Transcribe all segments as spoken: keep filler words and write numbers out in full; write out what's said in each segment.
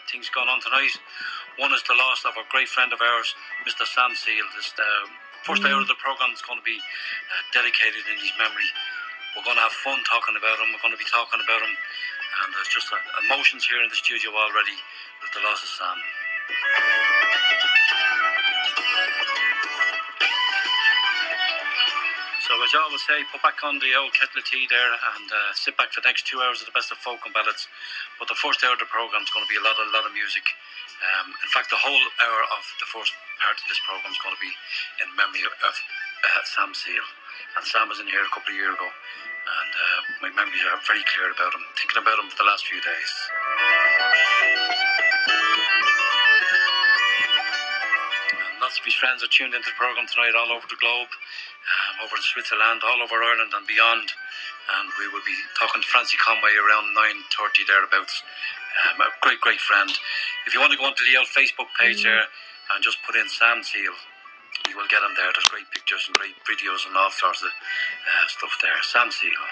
things going on tonight. One is the loss of a great friend of ours, Mister Sam Seale. This the first hour of the programme is going to be uh, dedicated in his memory. We're going to have fun talking about him. We're going to be talking about him, and there's just uh, emotions here in the studio already with the loss of Sam. So as I always say, put back on the old kettle of tea there and uh, sit back for the next two hours of the best of folk and ballads. But the first hour of the programme is going to be a lot, a lot of music. Um, in fact, the whole hour of the first part of this programme is going to be in memory of uh, Sam Seale. And Sam was in here a couple of years ago, and uh, my memories are very clear about him, thinking about him for the last few days. Lots of his friends are tuned into the programme tonight all over the globe, um, over in Switzerland, all over Ireland and beyond. And we will be talking to Francie Conway around nine thirty thereabouts. Um, a great, great friend. If you want to go onto the old Facebook page there and just put in Sam Seale, you will get him there. There's great pictures and great videos and all sorts of uh, stuff there. Sam Seale.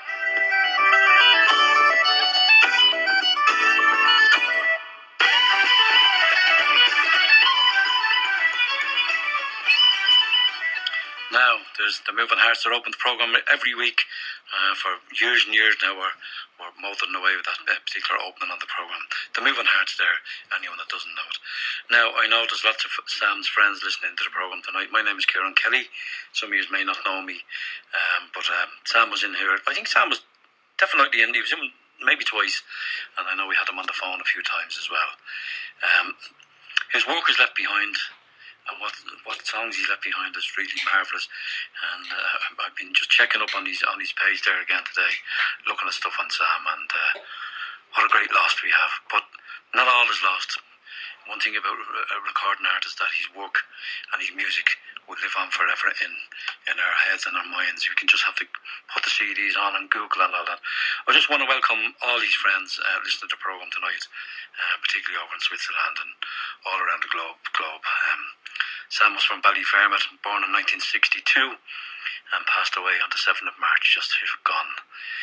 Now, there's the Moving Hearts are open the programme every week uh, for years and years now. We're, we're motoring away with that particular opening on the programme. The Moving Hearts there, anyone that doesn't know it. Now, I know there's lots of Sam's friends listening to the programme tonight. My name is Kieran Kelly. Some of you may not know me, um, but um, Sam was in here. I think Sam was definitely in. He was in maybe twice, and I know we had him on the phone a few times as well. Um, his work is left behind. And what what songs he left behind is really marvellous. And uh, I've been just checking up on his on his page there again today, looking at stuff on Sam, and uh, what a great loss we have. But not all is lost. One thing about a recording artist is that his work and his music will live on forever in, in our heads and our minds. We can just have to put the C Ds on and Google and all that. I just want to welcome all these friends uh, listening to the programme tonight, uh, particularly over in Switzerland and all around the globe. globe. Um, Sam was from Ballyfermot, born in nineteen sixty-two and passed away on the seventh of March, just gone.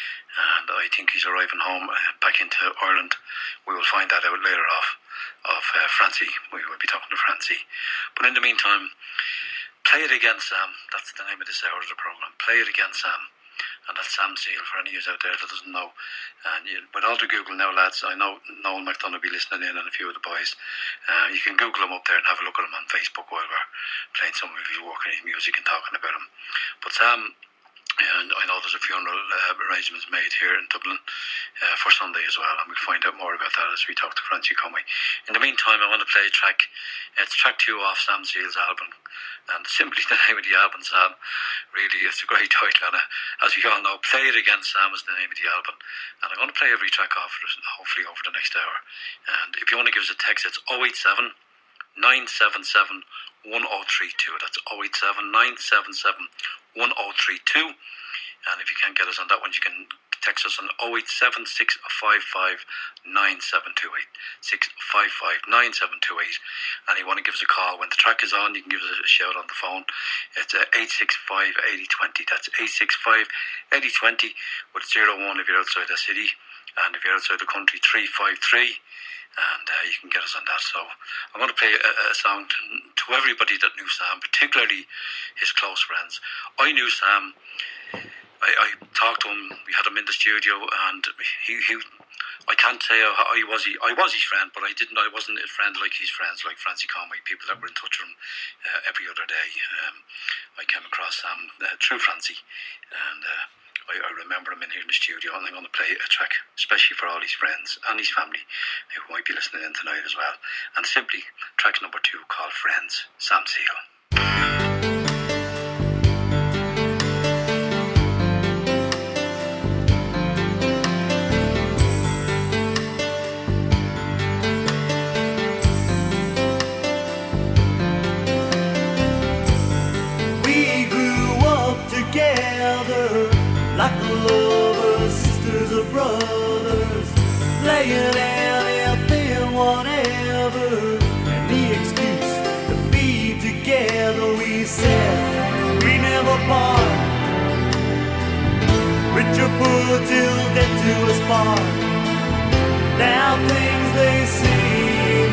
And I think he's arriving home uh, back into Ireland. We will find that out later off of uh, Francie. We will be talking to Francie. But in the meantime, play it again, Sam. That's the name of this hour of the programme. Play it again, Sam. And that's Sam Seale, for any of you out there that doesn't know. And you, with all the Google now, lads, I know Noel McDonough will be listening in and a few of the boys. Uh, you can Google him up there and have a look at him on Facebook while we're playing some of his work and his music and talking about him. But Sam, and I know there's a funeral uh, arrangements made here in Dublin uh, for Sunday as well, and we'll find out more about that as we talk to Francie Conway. In the meantime, I want to play a track. It's track two off Sam Seale's album, and simply the name of the album, Sam. Really, it's a great title, and uh, as we all know, Play It Again, Sam is the name of the album, and I'm going to play every track off hopefully over the next hour. And if you want to give us a text, it's oh eight seven, nine seven seven, one oh three two. That's oh eight seven, nine seven seven, one oh three two. And if you can't get us on that one, you can text us on oh eight seven, six five five, nine seven two eight, six five five, nine seven two eight. And you want to give us a call when the track is on, you can give us a shout on the phone. It's uh, eight six five, eight oh two oh. That's eight six five, eight oh two oh with zero one if you're outside the city, and if you're outside the country, three five three. And uh, you can get us on that. So I'm going to play a, a song to, to everybody that knew Sam, particularly his close friends. I knew Sam. I, I talked to him. We had him in the studio, and he, he I can't say I, I was he, I was his friend, but I didn't. I wasn't a friend like his friends, like Francie Conway, people that were in touch with him uh, every other day. Um, I came across Sam uh, through Francie, and uh, I, I remember him in here in the studio. And I'm going to play a track, especially for all his friends and his family who might be listening in tonight as well. And simply track number two called "Friends," Sam Seale. Like lovers, sisters or brothers, laying out anything, whatever. Any excuse to be together, we said we never part. Rich or poor till death do us part. Now things they seem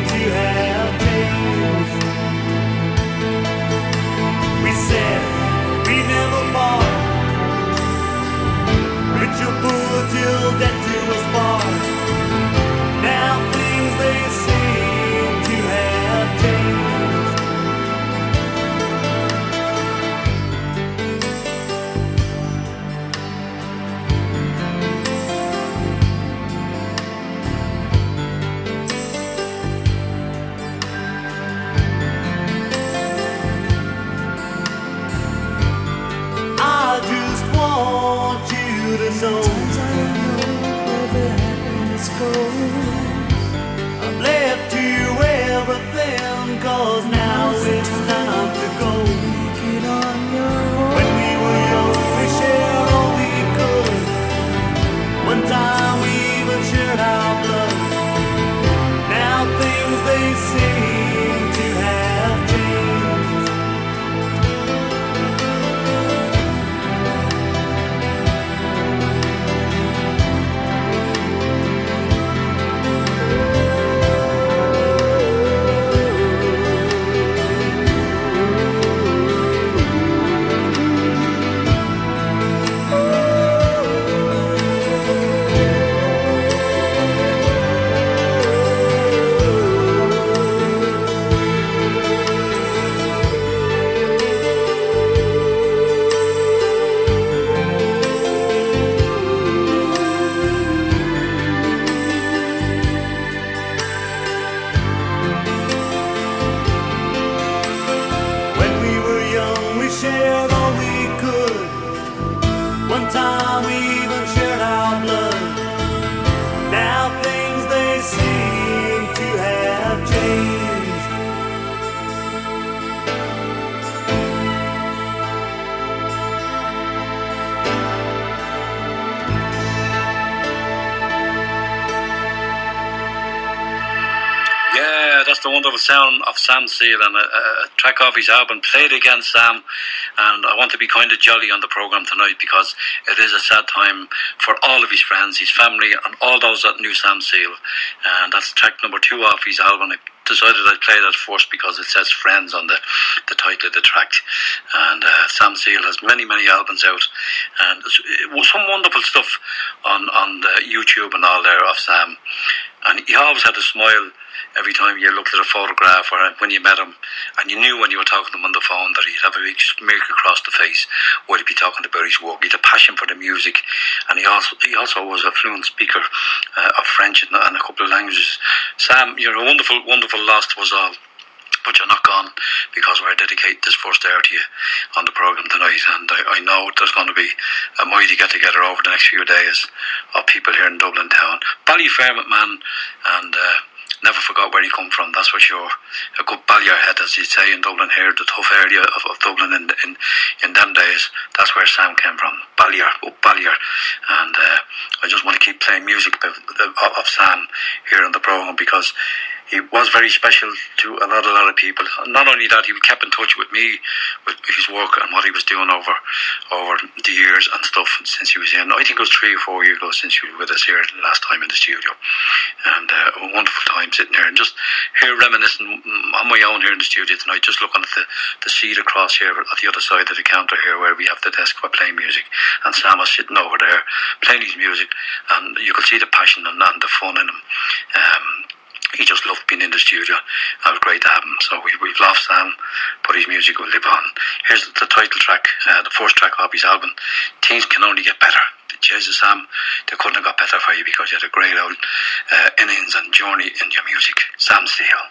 that's the wonderful sound of Sam Seale, and a, a track off his album, Played Again Sam. And I want to be kind of jolly on the programme tonight because it is a sad time for all of his friends, his family, and all those that knew Sam Seale. And that's track number two off his album. I decided I'd play that first because it says Friends on the, the title of the track. And uh, Sam Seale has many, many albums out, and it was some wonderful stuff on, on the YouTube and all there of Sam. And he always had a smile every time you looked at a photograph or when you met him, and you knew when you were talking to him on the phone that he'd have a big smirk across the face while he'd be talking about his work. He had a passion for the music, and he also he also was a fluent speaker uh, of French and, and a couple of languages. Sam, you're a wonderful, wonderful loss to us all, but you're not gone, because we're dedicating this first hour to you on the programme tonight. And I, I know there's going to be a mighty get together over the next few days of people here in Dublin town. Ballyfermot man, and uh, never forgot where he come from, that's for sure. A good Ballyarhead, as you'd say in Dublin here, the tough area of, of Dublin in, in in them days. That's where Sam came from, Balliar, up Balliar. And uh, I just want to keep playing music of, of, of Sam here on the programme, because he was very special to a lot, a lot of people. Not only that, he kept in touch with me, with his work and what he was doing over over the years and stuff since he was in. I think it was three or four years ago since he was with us here the last time in the studio. And uh, a wonderful time sitting here and just here reminiscing on my own here in the studio tonight, just looking at the, the seat across here at the other side of the counter here where we have the desk for playing music. And Sam was sitting over there playing his music, and you could see the passion and, and the fun in him. Um, He just loved being in the studio. It was great to have him. So we, we've lost Sam, but his music will live on. Here's the title track, uh, the first track of his album, Things Can Only Get Better. Jesus, Sam, they couldn't have got better for you, because you had a great old uh, innings and journey in your music. Sam Seale.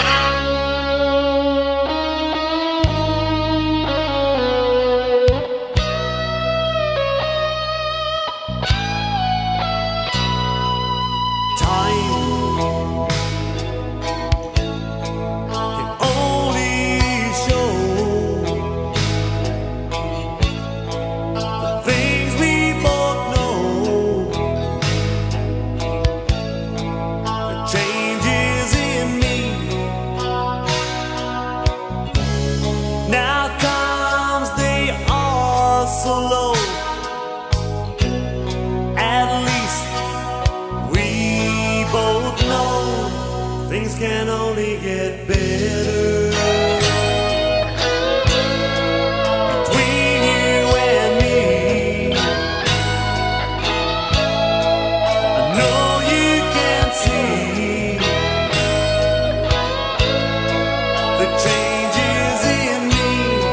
Can only get better between you and me. I know you can see the changes in me.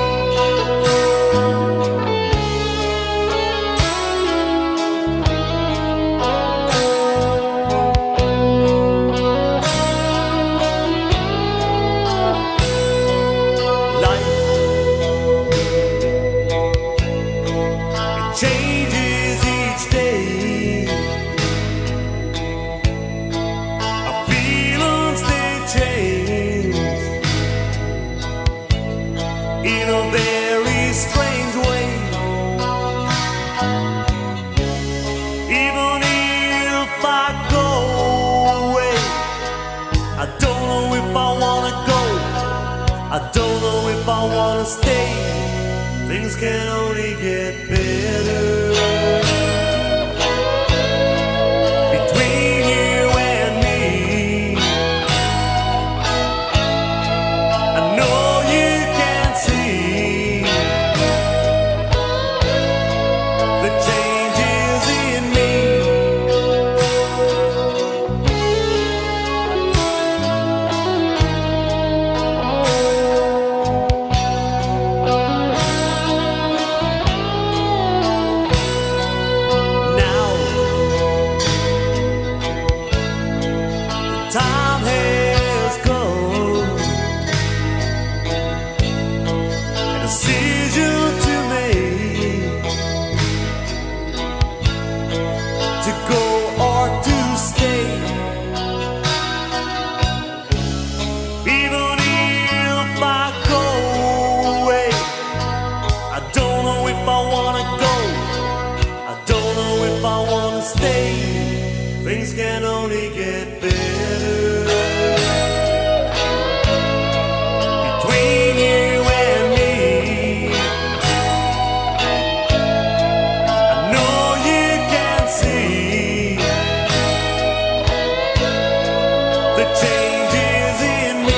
In a very strange way, even if I go away, I don't know if I wanna go, I don't know if I wanna stay. Things can only get better between you and me. I know you can see the changes in me. changes in me.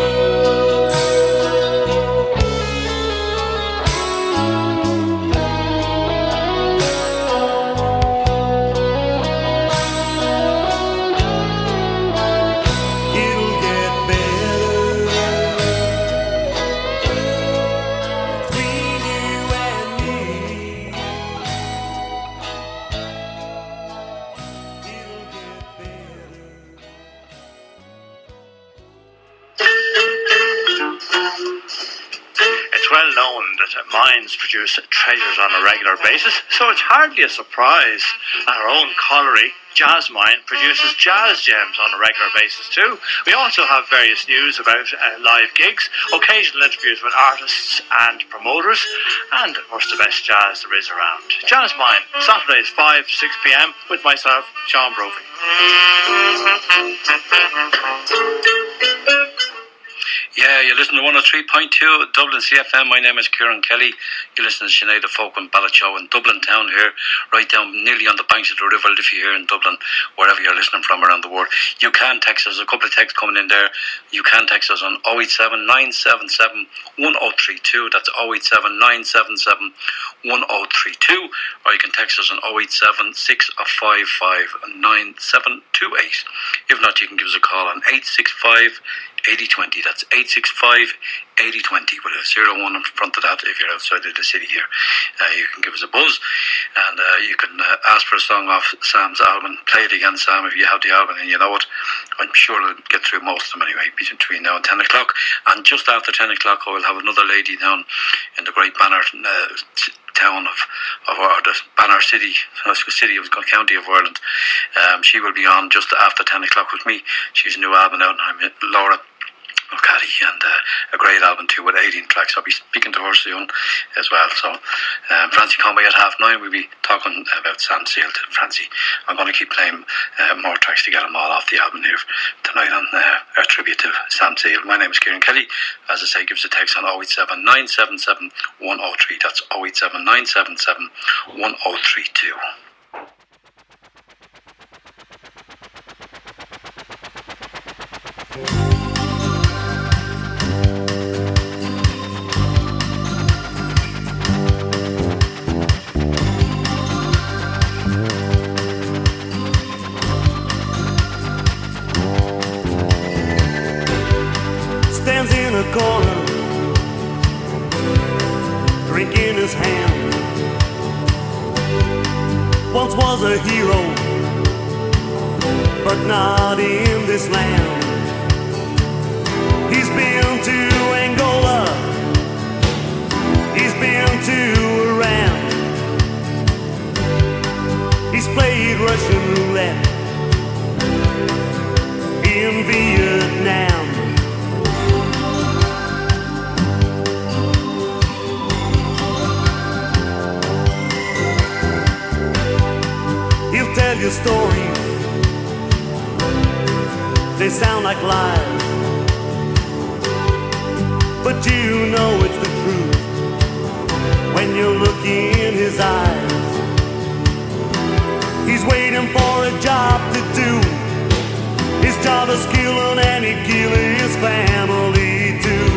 It'll get better between you and me. It'll get better. It's well known that mines produce treasures on a regular basis, so it's hardly a surprise that our own colliery, Jazz Mine, produces jazz gems on a regular basis too. We also have various news about uh, live gigs, occasional interviews with artists and promoters, and of course the best jazz there is around. Jazz Mine, Saturdays five to six p m with myself, Sean Brophy. Yeah, you listen to one oh three point two Dublin C F M. My name is Kieran Kelly. You listen to Sinead the Folk and Ballad Show in Dublin town here, right down nearly on the banks of the River Liffey here in Dublin, wherever you're listening from around the world. You can text us, a couple of texts coming in there. You can text us on oh eight seven, nine seven seven, one oh three two. That's oh eight seven, nine seven seven, one oh three two. Or you can text us on oh eight seven, six five five, nine seven two eight. If not, you can give us a call on eight six five, eighty twenty. That's eight six five, eighty twenty with a zero one in front of that if you're outside of the city here. Uh, you can give us a buzz, and uh, you can uh, ask for a song off Sam's album. Play it again, Sam, if you have the album and you know it. I'm sure I'll get through most of them anyway, between now and ten o'clock. And just after ten o'clock I will have another lady down in the great Banner uh, town of, of our, the Banner city, city of county of Ireland. Um, she will be on just after ten o'clock with me. She's a new album out, and I'm Laura O'Caddy, and uh, a great album too with eighteen tracks. I'll be speaking to her soon as well. So um, Francie Conway at half nine, we'll be talking about Sam Seale to Francie. I'm going to keep playing uh, more tracks to get them all off the album here tonight on uh, our tribute to Sam Seale. My name is Kieran Kelly. As I say, give us a text on oh eight seven, nine seven seven, one oh three. That's oh eight seven, nine seven seven, one oh three two. Stands in a corner, drink in his hand. Once was a hero, but not in this land. He's been to Angola, he's been to Iran, he's played Russian roulette in Vietnam. He'll tell you stories, they sound like lies, but you know it's the truth when you look in his eyes. He's waiting for a job to do, his job is killing and he'd kill his family too.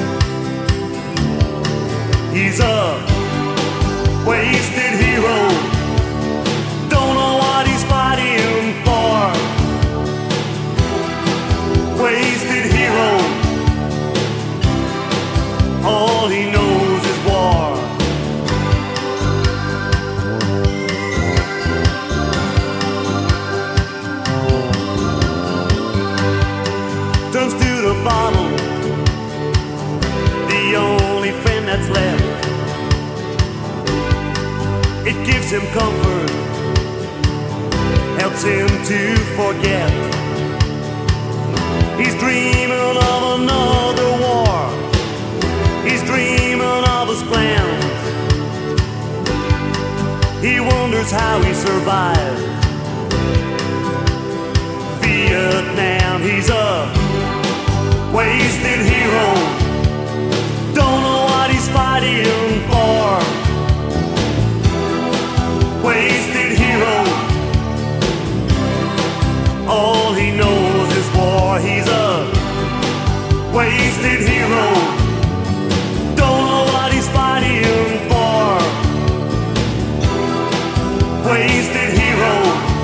He's a wasted hero, don't know what he's fighting for. Wasted hero, all he knows is war. Turns to the bottle, the only friend that's left. It gives him comfort, helps him to forget. He's dreaming of another war, he's dreaming of his plans. He wonders how he survived Vietnam. He's a wasted hero, don't know what he's fighting for. Wasted hero, all he knows is war. He wasted hero. Don't know what he's fighting for. Wasted hero.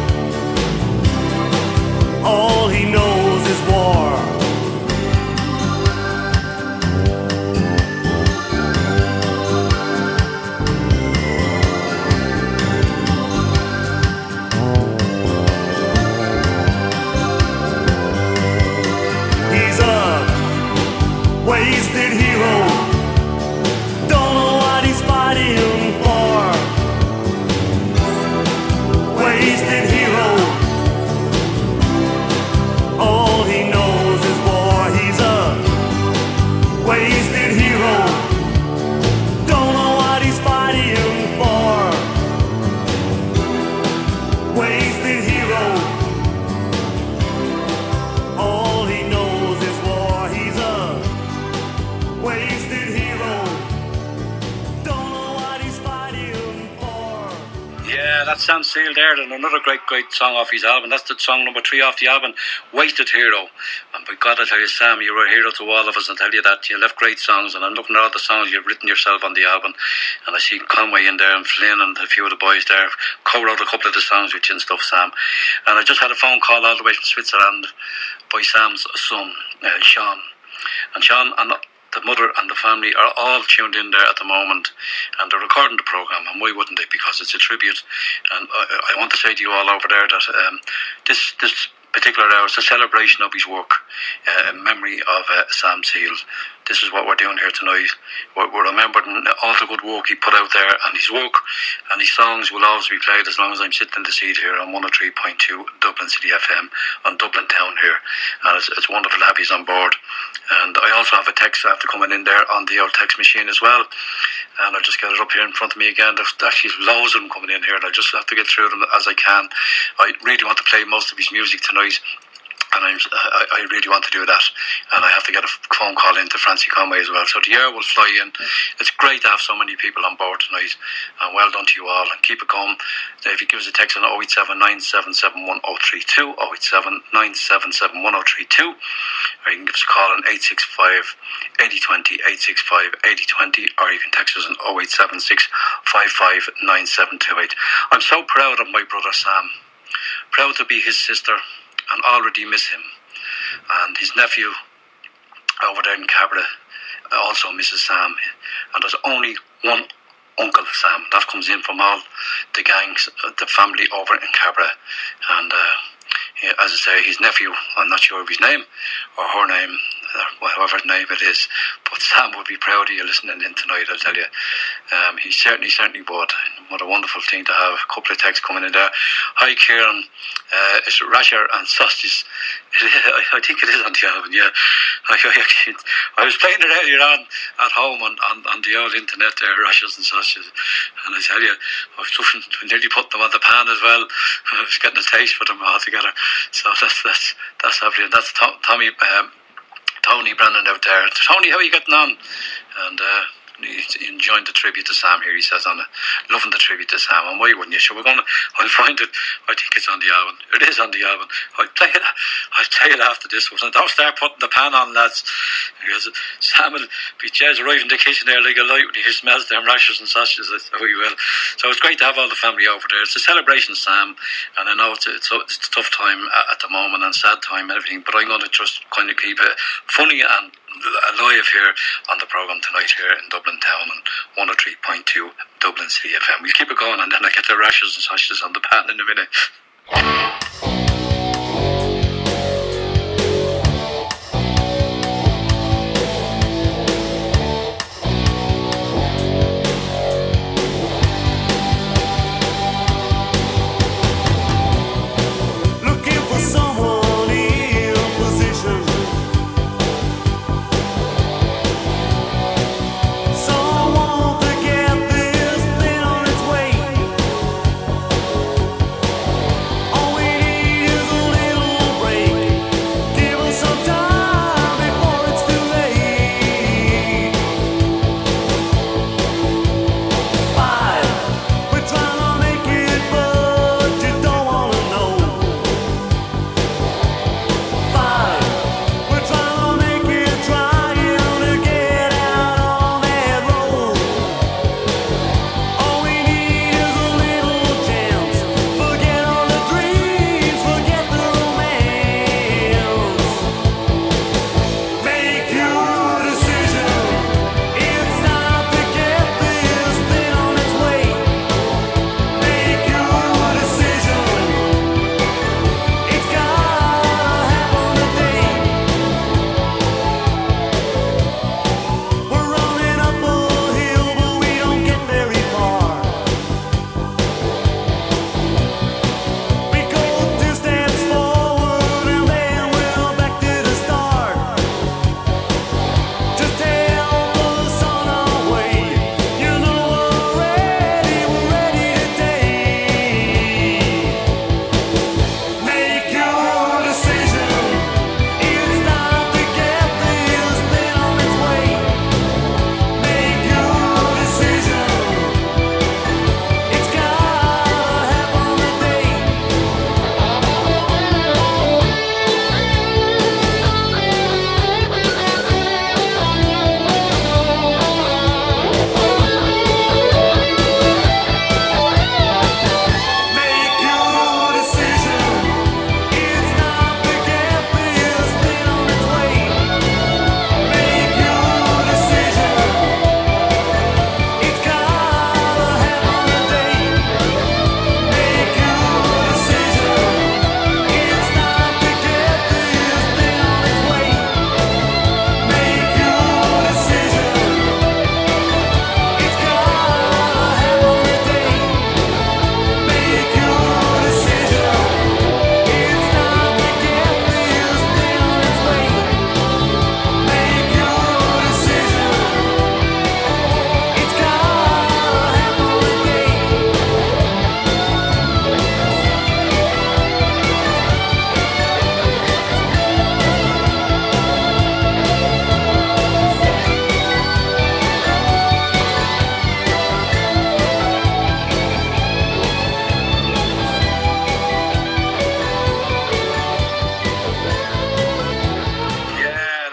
All he knows is war. He's a wasted hero. Don't know what he's fighting for. Wasted hero. All he knows is war. He's a wasted hero. Don't know what he's fighting for. Wasted hero. All he knows is war. He's a wasted hero. Don't know what he's fighting for. Yeah, that's Sam Seale there, and another great, great song off his album. That's the song number three off the album, Wasted Hero. And by God, I tell you, Sam, you were a hero to all of us. I tell you that. You left great songs, and I'm looking at all the songs you've written yourself on the album. And I see Conway in there, and Flynn, and a few of the boys there cover out a couple of the songs with you and stuff, Sam. And I just had a phone call all the way from Switzerland by Sam's son, uh, Sean. And Sean and the mother and the family are all tuned in there at the moment, and they're recording the programme, and why wouldn't they? Because it's a tribute. And I, I want to say to you all over there that um, this this particular hour is a celebration of his work, uh, in memory of uh, Sam Seale. This is what we're doing here tonight. We're, we're remembering all the good work he put out there, and his work and his songs will always be played as long as I'm sitting in the seat here on one oh three point two Dublin City F M on Dublin Town here. And it's, it's wonderful to have you on board. And I also have a text after coming in there on the old text machine as well. And I'll just get it up here in front of me again. There's actually loads of them coming in here, and I just have to get through them as I can. I really want to play most of his music tonight, and I'm, I, I really want to do that. And I have to get a phone call in to Francie Conway as well. So the air will fly in. It's great to have so many people on board tonight, and well done to you all. And keep it going. If you give us a text on oh eight seven, nine seven seven, one oh three two, oh eight seven, nine seven seven, one oh three two, or you can give us a call on eight six five, eight oh two oh, eight six five, eight oh two oh, or you can text us on oh eight seven six, five five nine seven two eight. I'm so proud of my brother Sam. Proud to be his sister, and already miss him. And his nephew over there in Cabra also misses Sam. And there's only one Uncle Sam that comes in from all the gangs, the family over in Cabra. And uh, yeah, as I say, his nephew, I'm not sure of his name or her name, or whatever name it is, but Sam would be proud of you listening in tonight, I'll tell you. Um, he certainly, certainly would. What a wonderful thing to have. A couple of texts coming in there. Hi, Kieran. Uh, it's rasher and sausages. It is, I, I think it is on the album, yeah. I, I, actually, I was playing it earlier on at home on, on, on the old internet there, rashers and sausages. And I tell you, I was looking, I nearly put them on the pan as well. I was getting a taste for them all together. So that's that's that's lovely. And that's Tom, Tommy, um, Tony Brennan out there. Tony, how are you getting on? And uh, he's enjoying the tribute to Sam here, he says, on it. Loving the tribute to Sam. And why wouldn't you? So we're going to, I'll find it. I think it's on the album. It is on the album. I'll play it, I'll play it after this one. Don't start putting the pan on, lads. Because Sam will be just arriving in the kitchen there like a light when he smells them rashers and sausages. Oh, he will. So it's great to have all the family over there. It's a celebration, Sam. And I know it's a, it's a, it's a tough time at the moment, and sad time and everything. But I'm going to just kind of keep it funny and alive here on the programme tonight here in Dublin Town on one oh three point two Dublin City F M. We'll keep it going, and then I get the rashers and sausages on the pan in a minute. Looking for someone in position, someone to get this thing on its way. All we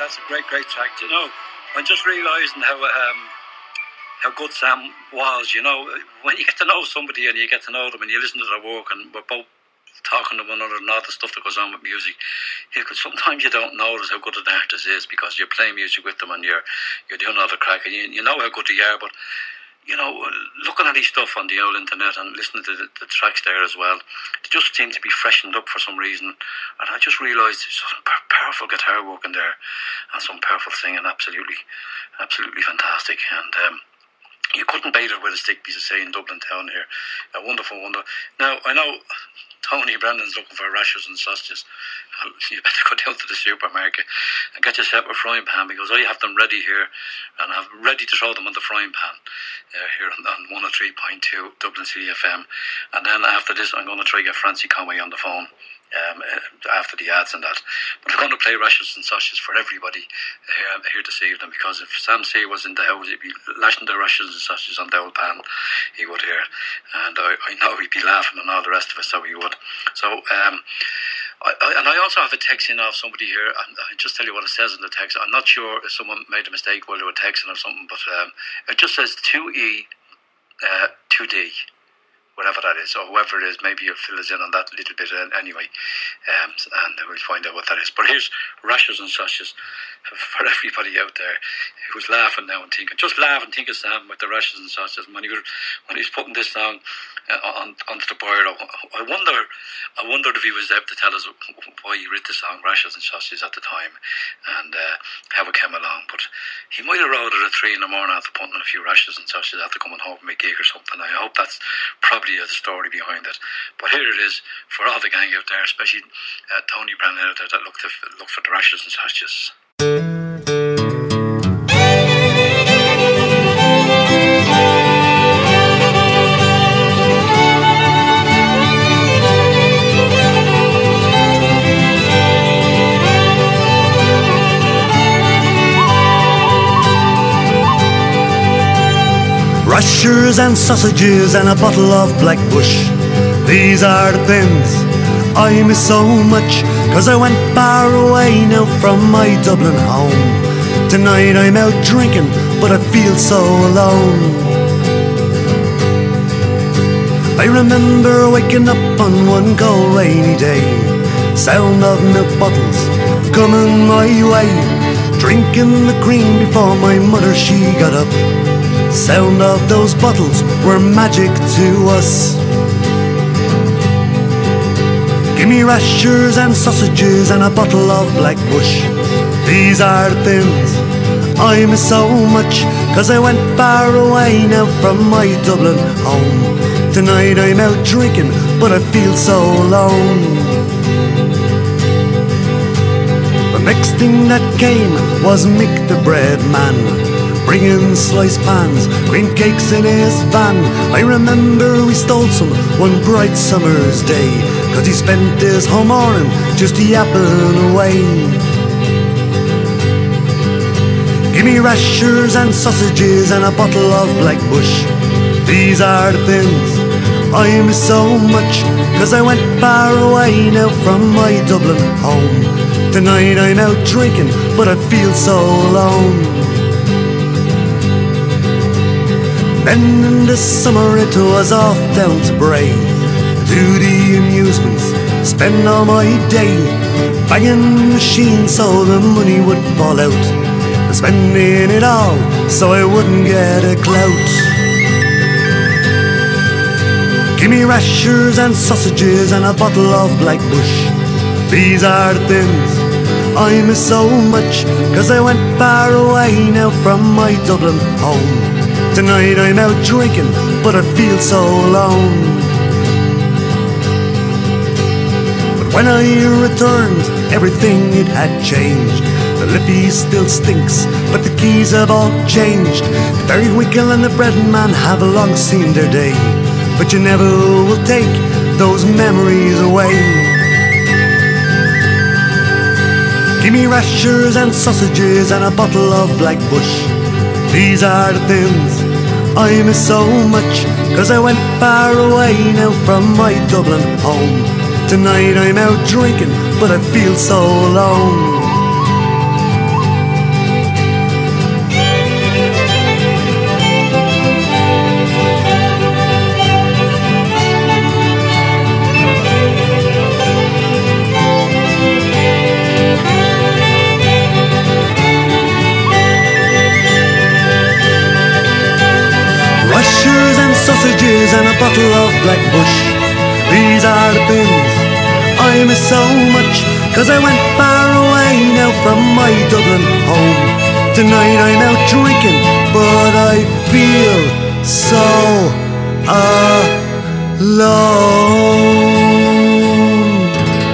that's a great, great track. You know, I'm just realising how um, how good Sam was. You know, when you get to know somebody and you get to know them and you listen to their work, and we're both talking to one another and all the stuff that goes on with music, you could, sometimes you don't notice how good an artist is because you're playing music with them and you're you're doing all the crack and you, you know how good they are, but you know, looking at his stuff on the old internet and listening to the, the tracks there as well, they just seem to be freshened up for some reason. And I just realised there's some powerful guitar work in there and some powerful singing, absolutely, absolutely fantastic. And um, you couldn't bait it with a stick, as I say, in Dublin town here. A wonderful wonder. Now, I know Tony Brennan's looking for rashers and sausages. You better go down to the supermarket and get yourself a frying pan, because I have them ready here and I'm ready to throw them on the frying pan uh, here on, on one oh three point two Dublin City F M. And then after this, I'm going to try to get Francie Conway on the phone um, after the ads and that. But I'm going to play rashers and sausages for everybody here, here this evening, because if Sam Seale was in the house, he'd be lashing the rashers and sausages on the old pan, he would hear. And I, I know he'd be laughing and all the rest of us, so he would. So, um, I, I, and I also have a text in off somebody here, and I'll just tell you what it says in the text. I'm not sure if someone made a mistake while they were texting or something, but um, it just says two E, uh, two D. Whatever that is, or whoever it is, maybe you'll fill us in on that a little bit anyway, um, and we'll find out what that is. But here's rashers and sausages for everybody out there who's laughing now and thinking, just laugh and think of Sam with the rashers and sausages. When he was, when he's putting this song uh, on onto the board, I wonder, I wondered if he was able to tell us why he wrote the song Rashers and Sausages at the time, and uh, how it came along. But he might have wrote it at three in the morning after putting on a few rashers and sausages after coming home from a gig or something. I hope that's probably the story behind it. But here it is for all the gang out there, especially uh, Tony Brennan out there that look to look for the rashers and sausages. Rashers and sausages and a bottle of Black Bush. These are the things I miss so much, 'cause I went far away now from my Dublin home. Tonight I'm out drinking, but I feel so alone. I remember waking up on one cold rainy day, sound of milk bottles coming my way, drinking the cream before my mother she got up. Sound of those bottles were magic to us. Give me rashers and sausages and a bottle of Black Bush. These are the things I miss so much, 'cause I went far away now from my Dublin home. Tonight I'm out drinking, but I feel so alone. The next thing that came was Mick the bread man, bringing sliced pans, cream cakes in his van. I remember we stole some one bright summer's day, 'cause he spent his whole morning just yapping away. Give me rashers and sausages and a bottle of Black Bush. These are the things I miss so much, 'cause I went far away now from my Dublin home. Tonight I'm out drinking, but I feel so alone. Then in the summer it was off down to Bray, do the amusements, spend all my day, banging machines so the money would fall out, spending it all so I wouldn't get a clout. Give me rashers and sausages and a bottle of Black Bush. These are the things I miss so much, 'cause I went far away now from my Dublin home. Tonight I'm out drinking, but I feel so alone. But when I returned, everything it had changed. The lippy still stinks, but the keys have all changed. The Berrywinkle and the bread man have long seen their day, but you never will take those memories away. Give me rashers and sausages and a bottle of Black Bush. These are the things I miss so much, 'cause I went far away now from my Dublin home. Tonight I'm out drinking, but I feel so alone. bottle of Black Bush. These are the things I miss so much, 'cause I went far away now from my Dublin home. Tonight I'm out drinking, but I feel so alone.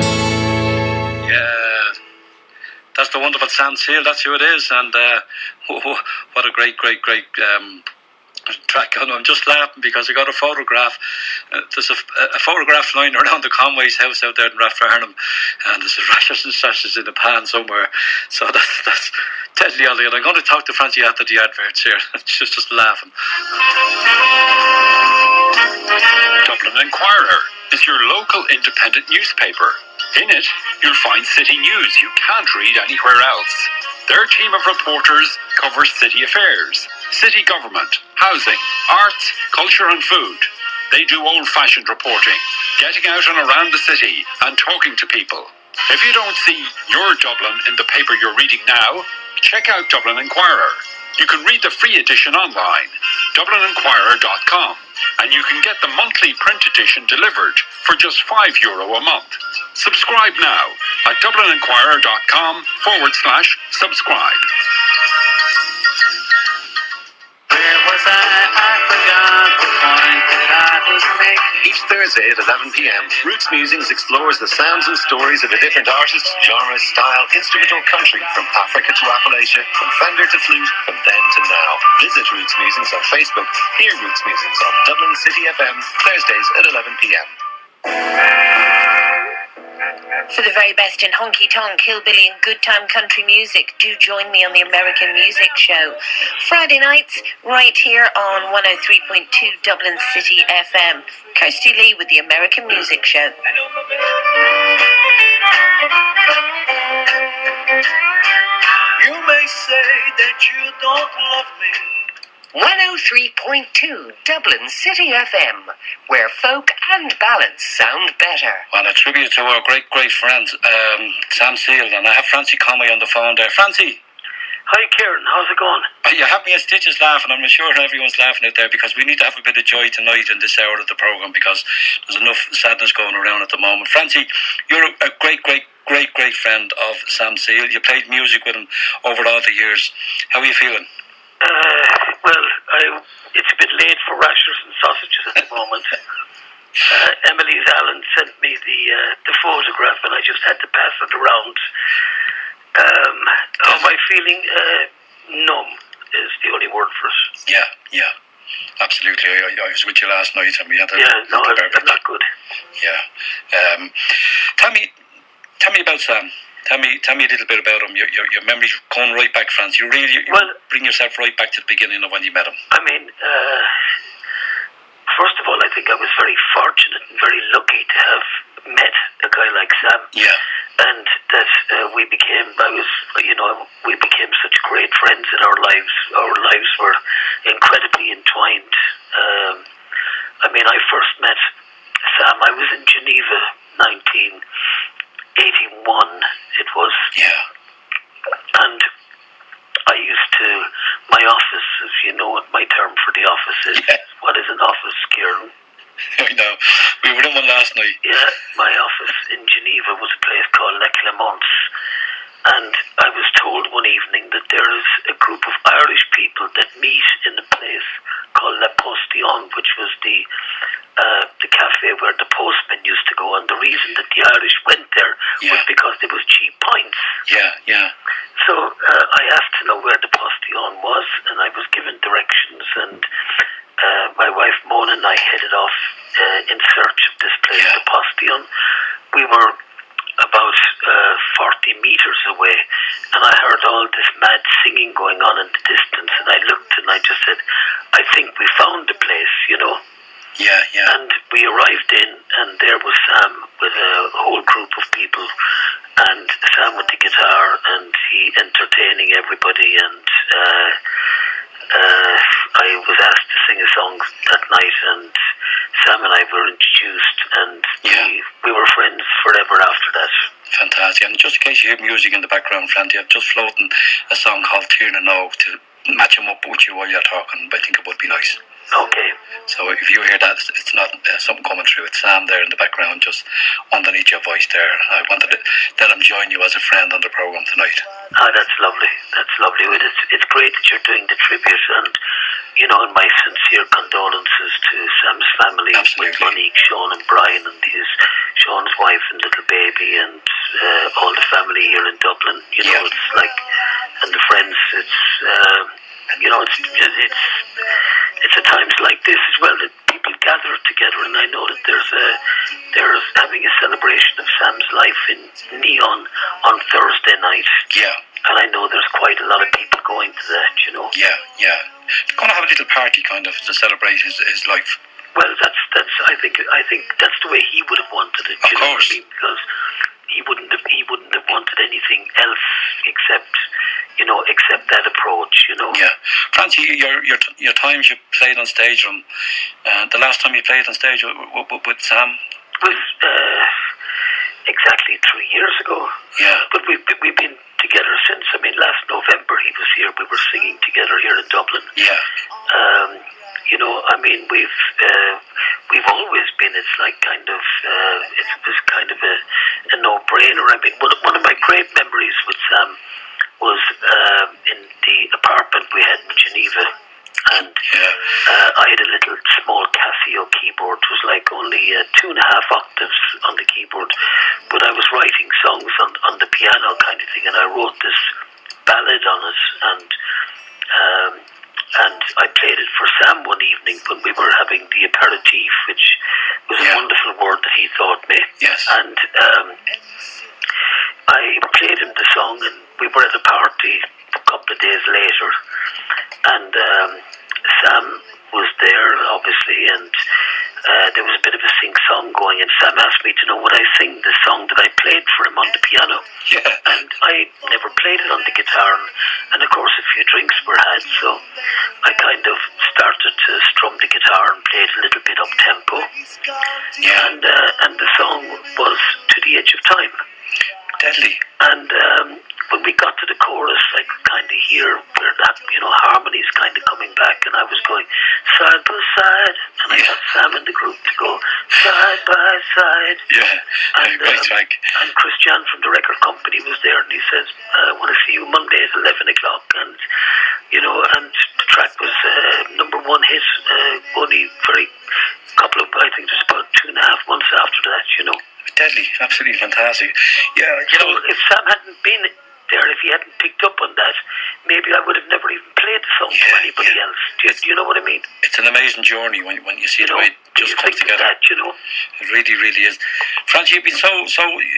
Yeah, that's the wonderful Sam Seale. That's who it is, and uh, what a great, great, great um, track. I'm just laughing because I got a photograph. Uh, there's a, a photograph lying around the Conway's house out there in Rathfarnham, and there's a rashers and sashes in the pan somewhere. So that's that's deadly all. And I'm going to talk to Francie after the adverts here. She's just laughing. Dublin Inquirer is your local independent newspaper. In it, you'll find city news you can't read anywhere else. Their team of reporters covers city affairs, city government, housing, arts, culture and food. They do old-fashioned reporting, getting out and around the city and talking to people. If you don't see your Dublin in the paper you're reading now, check out Dublin Inquirer. You can read the free edition online, dublin inquirer dot com, and you can get the monthly print edition delivered for just five euro a month. Subscribe now at dublin inquirer dot com forward slash subscribe. Where was I? I forgot the point that I was making. Each Thursday at eleven p.m, Roots Musings explores the sounds and stories of a different artist, genre, style, instrumental country, from Africa to Appalachia, from Fender to flute, from then to now. Visit Roots Musings on Facebook. Hear Roots Musings on Dublin City F M, Thursdays at eleven p.m. For the very best in honky-tonk, hillbilly and good time country music, do join me on the American Music Show. Friday nights, right here on one oh three point two Dublin City F M. Kirsty Lee with the American Music Show. You may say that you don't love me. one oh three point two Dublin City F M, where folk and ballads sound better. Well, a tribute to our great, great friend, um, Sam Seale, and I have Francie Conway on the phone there. Francie. Hi Kieran, how's it going? You have me in stitches laughing. I'm sure everyone's laughing out there because we need to have a bit of joy tonight in this hour of the programme because there's enough sadness going around at the moment. Francie, you're a great, great, great, great friend of Sam Seale. You played music with him over all the years. How are you feeling? Uh, well, I, it's a bit late for rashers and sausages at the moment. uh, Emily's Allen sent me the uh, the photograph and I just had to pass it around. Um, how am I feeling? Uh, numb is the only word for it. Yeah, yeah, absolutely. I, I was with you last night and we had a yeah, no, I'm, I'm not good. Yeah. Um, tell me, tell me about Sam. Tell me, tell me a little bit about him. Your, your, your memory's going right back, France. You really you well, bring yourself right back to the beginning of when you met him. I mean, uh, first of all, I think I was very fortunate and very lucky to have met a guy like Sam. Yeah. And that uh, we became, I was, you know, we became such great friends in our lives. Our lives were incredibly entwined. Um, I mean, I first met Sam, I was in Geneva, nineteen eighty-one, it was. Yeah. And I used to, my office, as you know what my term for the office is, yeah. What is an office, Kieran? I know. We were in one last night. Yeah, my office in Geneva was a place called La Clémence. And I was told one evening that there is a group of Irish people that meet in a place called La Postillon, which was the uh, the cafe where the postman used to go. And the reason that the Irish went there yeah. was because there was cheap pints. Yeah, yeah. So uh, I asked to know where the Postillon was, and I was given directions. And uh, my wife Mona and I headed off uh, in search of this place, yeah. the Postillon. We were about uh, forty metres away, and I heard all this mad singing going on in the distance, and I looked and I just said, I think we found the place, you know. Yeah, yeah. And we arrived in, and there was Sam with a whole group of people, and Sam with the guitar, and he entertaining everybody, and uh, uh, I was asked to sing a song that night, and Sam and I were introduced, and yeah. we, we were friends forever after that. Fantastic. And just in case you hear music in the background, Frankie, I've just floating a song called Tierna No to match him up with you while you're talking. I think it would be nice. Okay. So if you hear that, it's, it's not uh, something coming through. It's Sam there in the background, just underneath your voice there. I wanted to let him join you as a friend on the programme tonight. Ah, that's lovely. That's lovely. Well, It's, it's great that you're doing the tribute, and, you know, and my sincere condolences to Sam's family. Absolutely. With Monique, Sean and Brian, and his, Sean's wife and little baby, and uh, all the family here in Dublin. You know, Yeah. it's like, and the friends, it's, uh, you know, it's, it's, it's at times like this as well that people gather together, and I know that there's a, there's having a celebration of Sam's life in Neon on Thursday night. Yeah. And I know there's quite a lot of people going to that, you know. Yeah, yeah. They're going to have a little party kind of to celebrate his, his life. Well, that's that's. I think I think that's the way he would have wanted it. Of you know course. what I mean? Because he wouldn't have he wouldn't have wanted anything else except, you know, except that approach. You know. Yeah, Francie, your your your times you played on stage, um, uh, the last time you played on stage with, with, with Sam was uh, exactly three years ago. Yeah. But we've we've been together since. I mean, last November he was here. We were singing together here in Dublin. Yeah. Um, you know, I mean, we've uh, we've always been. It's like kind of uh, it was kind of a, a no-brainer. I mean, one, one of my great memories with Sam was uh, in the apartment we had in Geneva, and Yeah. uh, I had a little small Casio keyboard. It was like only uh, two and a half octaves on the keyboard, but I was writing songs on on the piano kind of thing, and I wrote this ballad on it, and. Um, And I played it for Sam one evening when we were having the aperitif, which was a Yeah. wonderful word that he taught me. Yes. And um, I played him the song, and we were at a party a couple of days later, and um, Sam was there, obviously, and uh, there was a bit of a sing-song going, and Sam asked me to know would I sing the song that I played for him on the piano. Yeah. And I never played it on the guitar, and, and of course a few drinks were had, so I kind of started to strum the guitar and played a little bit up-tempo. Yeah. And, uh, and the song was To the Edge of Time. Deadly. And um, when we got to the chorus, I could kind of hear where that, you know, harmony's kind of coming back, and I was going side by side, and I got Sam in the group to go side by side. Yeah. And, Great um, track. and Christian from the record company was there, and he says, I want to see you Monday at eleven o'clock, and, you know, and the track was uh, number one hit, uh, only very couple of, I think it was about two and a half months after that, you know. Deadly. Absolutely fantastic. Yeah, you So know, if Sam hadn't been there, if he hadn't picked up on that, maybe I would have never even played the song to Yeah, anybody yeah. else. Do you, do you know what I mean? it's an amazing journey when when you see You the know, way it just you comes think of together. that, you know. It really, really is. Francie, you've been so, so,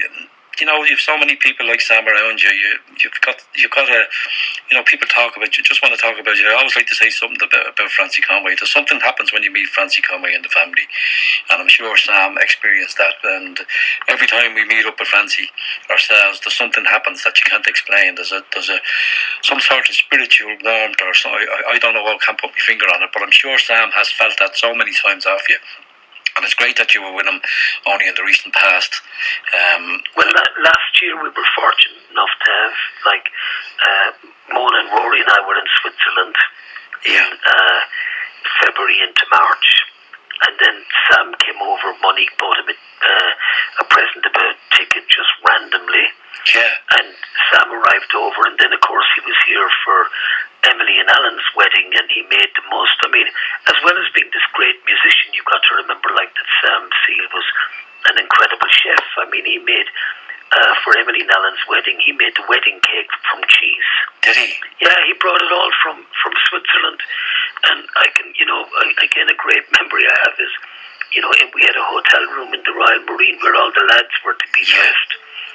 you know, you've so many people like Sam around you. You, you've got, you've got a, you know, people talk about you. Just want to talk about you. I always like to say something about, about Francie Conway. There's something happens when you meet Francie Conway and the family, and I'm sure Sam experienced that. And every time we meet up with Francie ourselves, there's something happens that you can't explain. There's a, there's a, some sort of spiritual warmth, or so. I, I don't know. I can't put my finger on it, but I'm sure Sam has felt that so many times off you. And it's great that you were with him only in the recent past. Um, Well, la- last year we were fortunate enough to have, like, uh, Mona and Rory and I were in Switzerland in Yeah. uh, February into March. And then Sam came over, Monique bought him a, uh, a present of a ticket just randomly. yeah, And Sam arrived over, and then of course he was here for Emily and Alan's wedding, and he made the most. I mean, as well as being this great musician, you've got to remember, like, that Sam Seale was an incredible chef. I mean, he made uh, for Emily and Alan's wedding, he made the wedding cake from cheese. did he? Yeah, he brought it all from, from Switzerland, and I can, you know, I, again, a great memory I have is, you know, we had a hotel room in the Royal Marine where all the lads were to be dressed.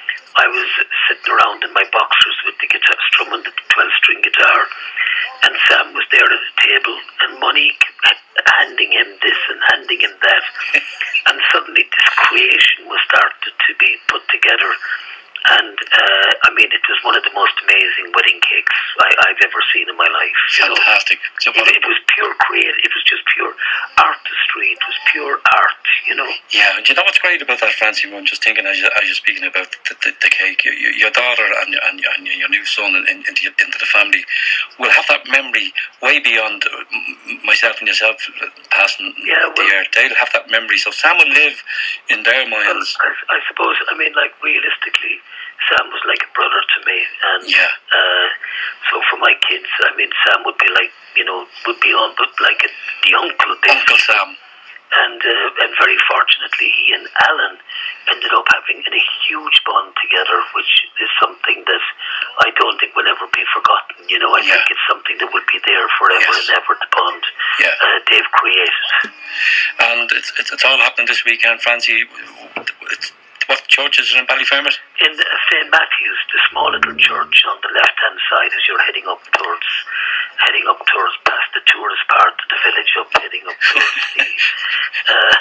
I was sitting around in my boxers with the guitar, strumming the twelve-string guitar, and Sam was there at the table, and Monique handing him this and handing him that, and suddenly this creation was started to be put together. And uh, I mean, it was one of the most amazing wedding cakes I, I've ever seen in my life. Fantastic. You know? It, it was pure creative. It was just pure artistry. It was pure art, you know. Yeah, and you know what's great about that, Francie? I'm just thinking as, you, as you're speaking about the, the, the cake, you, you, your daughter and, and, and your new son in, in, into, into the family will have that memory way beyond myself and yourself passing yeah, well, the earth. They'll have that memory, so Sam will live in their minds. Well, I, I suppose, I mean, like, realistically, Sam was like a brother to me, and yeah. uh, so for my kids, I mean, Sam would be like, you know, would be on, but like a, the uncle, Uncle Sam. And uh, and very fortunately, he and Alan ended up having a huge bond together, which is something that I don't think will ever be forgotten. You know, I yeah. think it's something that will be there forever yes. and ever. The bond yeah. uh, they've created. And it's, it's it's all happening this weekend, Francie. It's, what church is it in Ballyfermot? In uh, Saint Matthew's, the small little church on the left-hand side as you're heading up towards, heading up towards past the tourist part of the village, up heading up towards the, uh,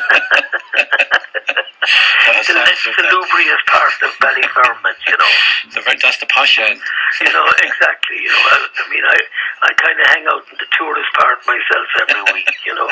the less salubrious part of Ballyfermot, you know. The, that's the posh end. You know, exactly. You know, I, I mean, I, I kind of hang out in the tourist part myself every week, you know.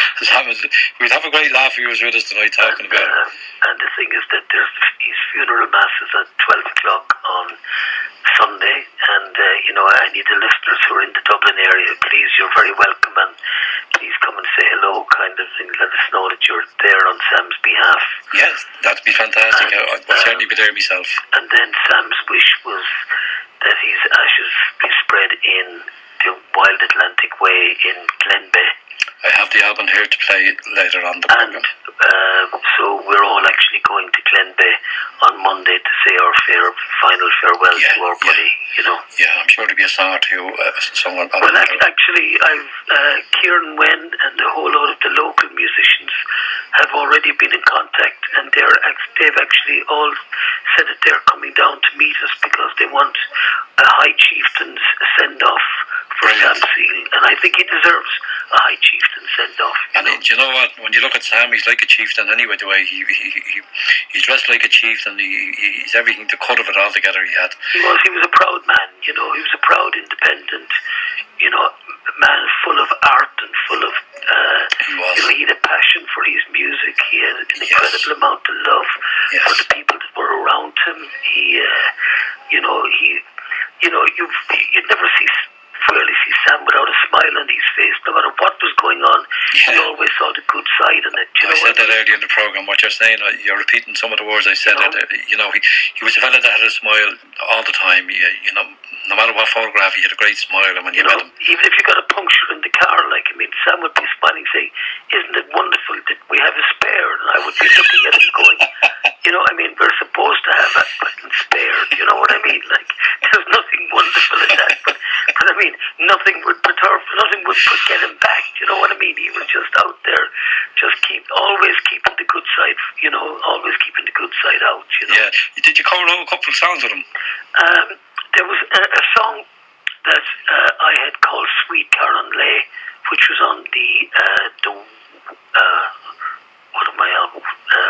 We'd have a great laugh if you was with us tonight talking and, about it. Uh, and the thing is that there's these funeral masses at twelve o'clock on Sunday, and uh, you know, any of the listeners who are in the Dublin area, please, you're very welcome, and please come and say hello, kind of thing. Let us know that you're there on Sam's behalf. Yes, that'd be fantastic. And, I'd um, certainly be there myself. And then Sam's wish was that his ashes be spread in the Wild Atlantic Way in Glenbeigh. I have the album here to play later on the and, program. Uh, so we're all actually going to Glenbeigh on Monday to say our fair, final farewell yeah, to our buddy, yeah. you know. Yeah, I'm sure there'll be a song or two. Uh, someone well, ac- actually, I've uh, Kieran Wen and a whole lot of the local musicians have already been in contact, and they're they've actually all said that they're coming down to meet us because they want a High Chieftain's send-off for Sam Seale, and I think he deserves a High Chieftain send-off. And know? Do you know what? When you look at Sam, he's like a chieftain anyway. The way he he, he he's dressed like a chieftain. He, he's everything. The cut of it all together. He had. He was. He was a proud man. You know, he was a proud, independent. You know, man full of art and full of. Uh, he was. You know, he had a passion for his music. He had an incredible yes. amount of love yes. for the people that were around him. He, uh, you know, he, you know, you you'd never see. Rarely see Sam without a smile on his face. No matter what was going on, yeah. he always saw the good side in it. You I know said that earlier in the programme. What you're saying, you're repeating some of the words I said. You know, that, you know he, he was a fella that had a smile all the time. He, you know, no matter what photograph, he had a great smile. And when you, you know, met him, even if you got a puncture in the car, like I mean, Sam would be smiling, saying, "Isn't it wonderful that we have a spare?" And I would be looking at him, going, "You know, I mean, we're supposed to have a fucking spare. You know what I mean? Like, there's nothing wonderful in that, but." But I mean, nothing would perturb, nothing would get him back. You know what I mean? He was just out there, just keep, always keeping the good side. You know, always keeping the good side out. You know. Yeah. Did you co-wrote a couple of songs with him? Um, there was a, a song that uh, I had called "Sweet Karen Lay," which was on the uh, the uh, what am I album? Uh,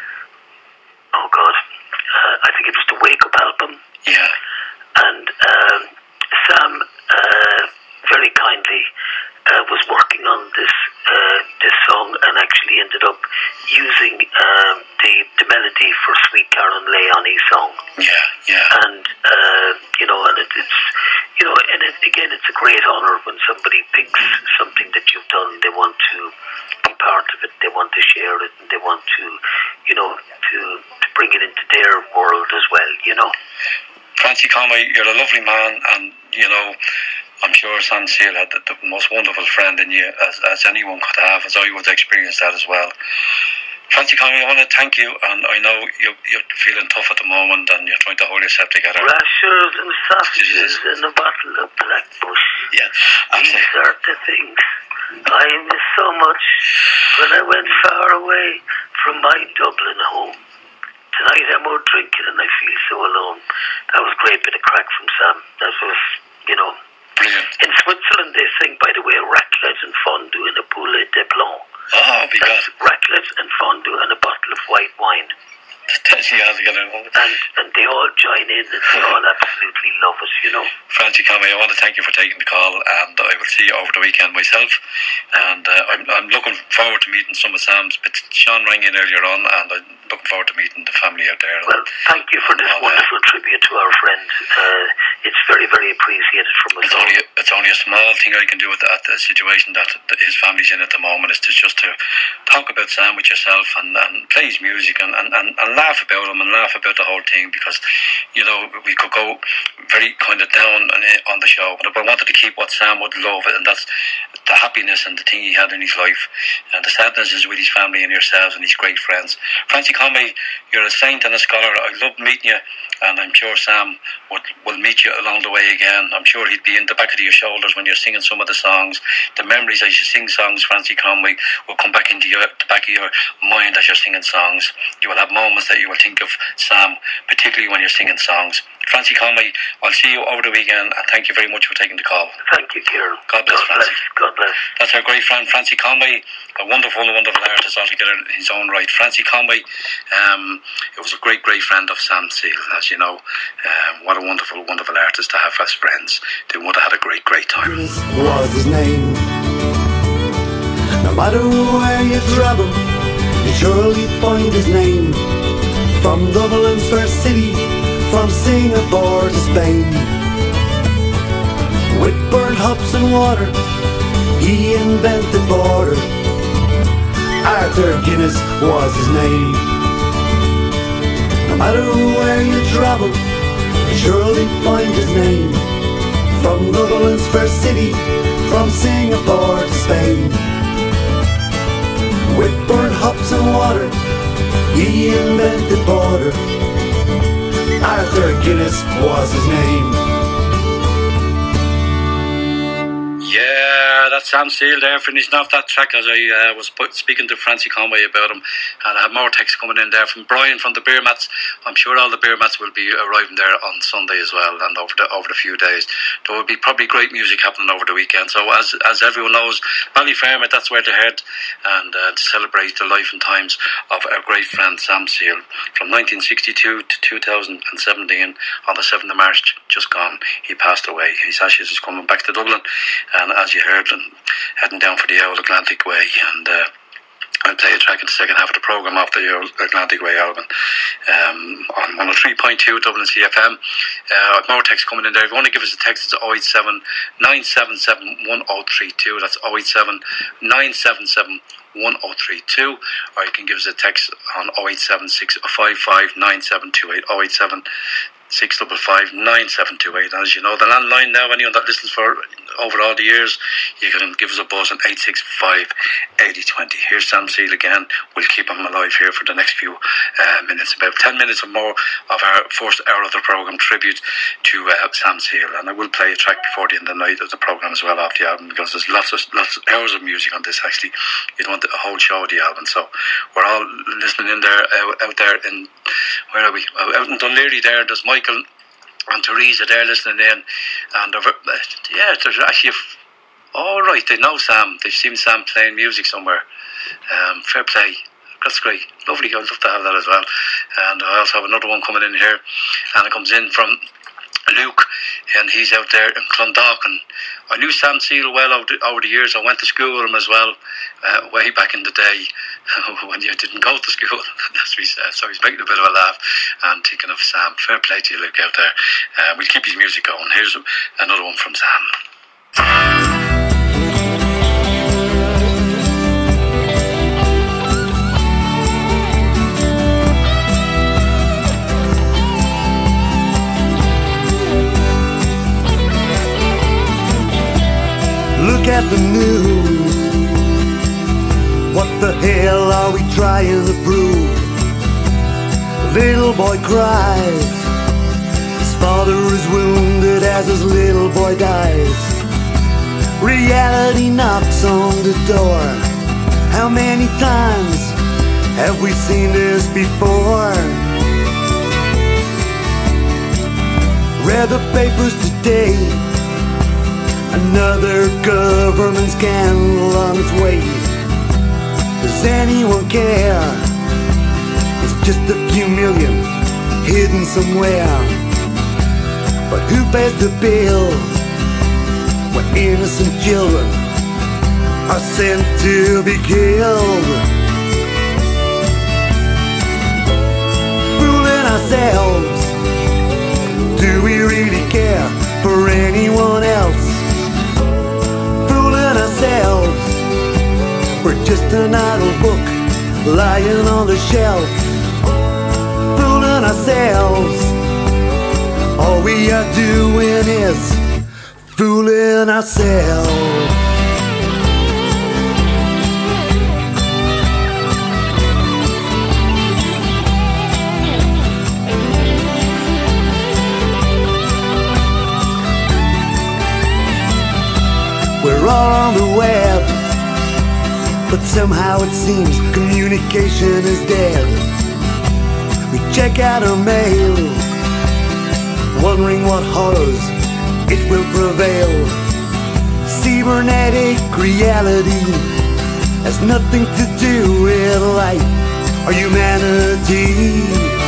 oh God, uh, I think it was the Wake Up album. Yeah. And. Um, Sam uh, very kindly uh, was working on this uh, this song and actually ended up using um, the the melody for "Sweet Karen Lay" on his song. Yeah, yeah. And uh, you know, and it, it's you know, and it, again, it's a great honour when somebody picks something that you've done. They want to be part of it. They want to share it, and they want to, you know, to to bring it into their world as well. You know. Francie Conway, you're a lovely man, and you know, I'm sure Sam Seale had the, the most wonderful friend in you, as, as anyone could have, as I would experience that as well. Francie Conway, I want to thank you, and I know you're, you're feeling tough at the moment, and you're trying to hold yourself together. Rashers and sausages and a bottle of Blackbush. Yeah, these are the things I miss so much when I went far away from my Dublin home. Tonight I'm out drinking and I feel so alone. That was a great bit of crack from Sam. That was, you know. Brilliant. In Switzerland they sing, by the way, raclette and fondue and a poulet de blanc. Oh, because That's raclette and fondue and a bottle of white wine. She has to get it. And, and they all join in and they all absolutely love it, you know. Francie Conway, I want to thank you for taking the call, and I will see you over the weekend myself. And uh, I'm, I'm looking forward to meeting some of Sam's. But Sean rang in earlier on, and I'm looking forward to meeting the family out there. Well, thank you for this wonderful uh, tribute to our friend. Uh, it's very, very appreciated from us. It's only, it's only a small thing I can do at the, at the situation that his family's in at the moment, is to just to talk about Sam with yourself and, and play his music and, and, and, and laugh about him and laugh about the whole thing, because, you know, we could go very kind of down on, on the show, but I wanted to keep what Sam would love, and that's the happiness and the thing he had in his life, and the sadness is with his family and yourselves and his great friends. Francie Conway, you're a saint and a scholar. I love meeting you, and I'm sure Sam would, will meet you along the way again. I'm sure he'd be in the back of your shoulders when you're singing some of the songs. The memories as you sing songs, Francie Conway, will come back into your, the back of your mind as you're singing songs. You will have moments that you will think of Sam, particularly when you're singing songs. Francie Conway, I'll see you over the weekend, and thank you very much for taking the call. Thank you, Kieran. God bless, God Francie. bless. God bless. That's our great friend Francie Conway, a wonderful, wonderful artist altogether in his own right. Francie Conway, um, it was a great, great friend of Sam Seale, as you know. Um, what a wonderful, wonderful artist to have as friends. They would have had a great, great time. Was his name. No matter where you travel, you surely find his name. From Dublin's first city, from Singapore to Spain. With burnt hops and water, he invented border. Arthur Guinness was his name. No matter where you travel, you surely find his name. From Dublin's first city, from Singapore to Spain. With burnt hops and water, he invented border. Arthur Guinness was his name. Yeah, that's Sam Seale there, finishing off that track as I uh, was put, speaking to Francie Conway about him. And I have more texts coming in there from Brian from the Beer Mats. I'm sure all the Beer Mats will be arriving there on Sunday as well, and over the over the few days. There will be probably great music happening over the weekend. So as as everyone knows, Ballyfermot, that's where to head, and uh, to celebrate the life and times of our great friend Sam Seale. From nineteen sixty-two to two thousand seventeen, on the seventh of March, just gone, he passed away. His ashes is coming back to Dublin, and as you heard, heading down for the Old Atlantic Way, and uh, I'll play a track in the second half of the programme off the Old Atlantic Way album um, on one oh three point two Dublin C F M. Uh, I've more text coming in there. If you want to give us a text, it's oh eight seven, nine seven seven, one oh three two. That's oh eight seven, nine seven seven, one oh three two, or you can give us a text on oh eight seven, six five five, nine seven two eight, oh eight seven, six five five, nine seven two eight. And as you know, the landline now, anyone that listens for over all the years, you can give us a buzz on eight six five, eight oh two oh. Here's Sam Seale again. We'll keep him alive here for the next few uh, minutes, about ten minutes or more of our first hour of the programme, tribute to uh, Sam Seale. And I will play a track before the end of the night of the programme as well off the album, because there's lots of lots of hours of music on this. Actually, you don't want the whole show of the album, so we're all listening in there, out, out there in, where are we, out in Dunleary there. There's Michael and Teresa there listening in, and uh, yeah, there's actually, all right, they know Sam, they've seen Sam playing music somewhere. Um, fair play, that's great, lovely. I'd love to have that as well. And I also have another one coming in here, and it comes in from Luke, and he's out there in Clondalkin. I knew Sam Seale well over the, over the years. I went to school with him as well, uh, way back in the day when you didn't go to school, as we said. So he's making a bit of a laugh and thinking of Sam. Fair play to you, Luke, out there. Uh, we'll keep his music going. Here's another one from Sam. Look at the news. What the hell are we trying to prove? Little boy cries. His father is wounded as his little boy dies. Reality knocks on the door. How many times have we seen this before? Read the papers today. Another government scandal on its way. Does anyone care? It's just a few million hidden somewhere. But who pays the bill when innocent children are sent to be killed? Fooling ourselves, do we really care for anyone else? Fooling ourselves, we're just an idle book lying on the shelf. Fooling ourselves, all we are doing is fooling ourselves. We're all on the web, but somehow it seems communication is dead. We check out our mail, wondering what horrors it will prevail. Cybernetic reality has nothing to do with life or humanity.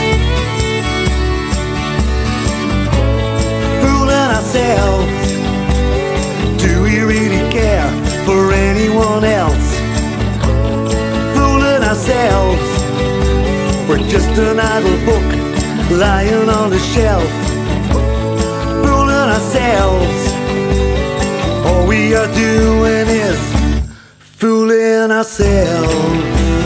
Fooling ourselves, do we really care for anyone else? Fooling ourselves, we're just an idle book lying on the shelf. Fooling ourselves, all we are doing is fooling ourselves.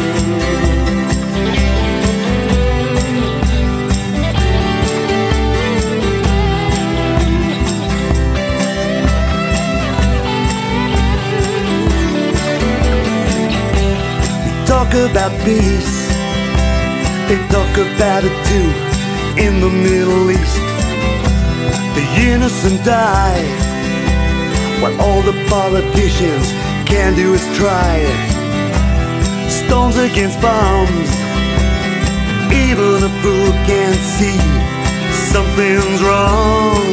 Talk about peace, they talk about it too in the Middle East. The innocent die, what all the politicians can do is try. Stones against bombs, even a fool can see something's wrong.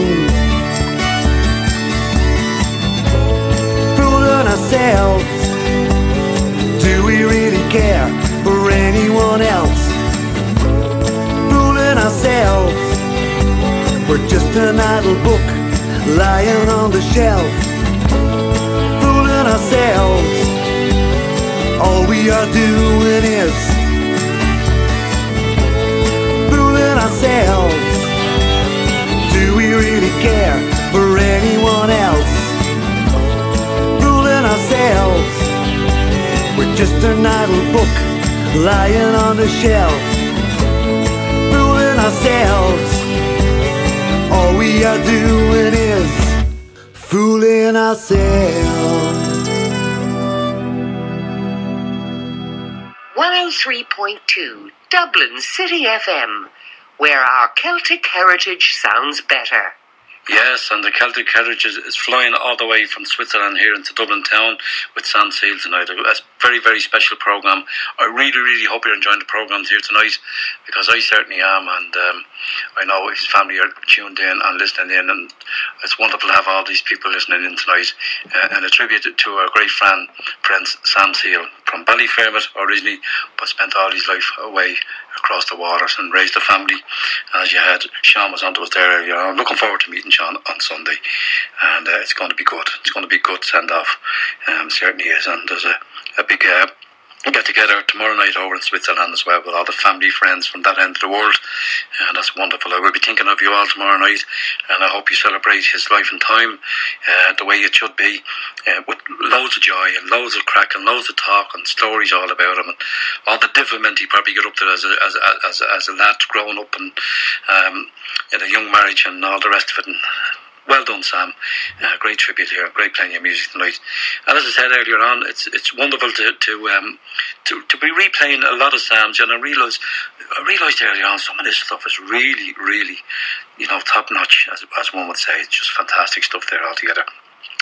Fooling ourselves, do we really care for anyone else? Fooling ourselves, we're just an idle book lying on the shelf. Fooling ourselves, all we are doing is fooling ourselves. Do we really care for anyone else? Fooling ourselves, we're just an idle book lying on the shelf. Fooling ourselves, all we are doing is fooling ourselves. one oh three point two Dublin City F M, where our Celtic heritage sounds better. Yes, and the Celtic Heritage is, is flying all the way from Switzerland here into Dublin town with Sam Seale tonight. A very, very special programme. I really, really hope you're enjoying the programmes here tonight, because I certainly am, and um, I know his family are tuned in and listening in, and it's wonderful to have all these people listening in tonight. Uh, and a tribute to our great friend, Prince Sam Seale, from Ballyfermot originally, but spent all his life away across the waters and raised a family. And as you had, Sean was on to us there earlier. I'm looking forward to meeting Sean on Sunday, and uh, it's going to be good. It's going to be a good send off. Um, certainly is. And there's a, a big uh, get together tomorrow night over in Switzerland as well, with all the family, friends from that end of the world, and that's wonderful. I will be thinking of you all tomorrow night, and I hope you celebrate his life and time uh, the way it should be, uh, with loads of joy and loads of crack and loads of talk and stories all about him, and all the development he probably got up to as a, as a, as a, as a lad growing up, and um, in a young marriage and all the rest of it. And well done, Sam. Uh, great tribute here. Great playing your music tonight. And as I said earlier on, it's it's wonderful to to um to, to be replaying a lot of Sam's. And I realised I realised earlier on, some of this stuff is really, really, you know, top notch, as as one would say. It's just fantastic stuff there altogether.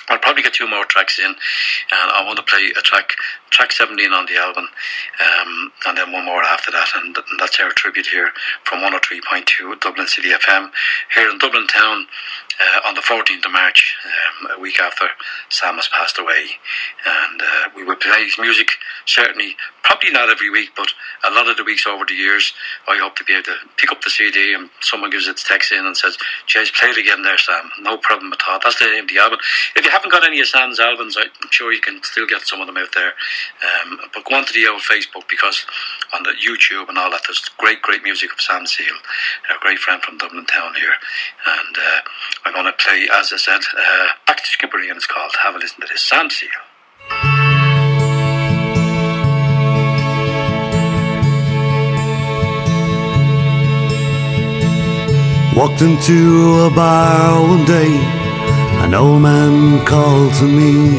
I'll probably get two more tracks in, and I want to play a track, track seventeen on the album, um, and then one more after that, and, and that's our tribute here from one oh three point two Dublin City F M, here in Dublin Town, uh, on the fourteenth of March, um, a week after Sam has passed away. And uh, we will play his music, certainly, probably not every week, but a lot of the weeks over the years. I hope to be able to pick up the C D and someone gives its text in and says, "Jeez, play it again there, Sam." No problem at all. That's the name of the album. If you haven't got any of Sam's albums, I'm sure you can still get some of them out there. Um, but go on to the old Facebook, because on the YouTube and all that, there's great, great music of Sam Seale, a great friend from Dublin Town here. And uh, I'm going to play, as I said, uh, Back to Skibbereen, and it's called. Have a listen to this. Sam Seale. Walked into a bar one day, an old man called to me,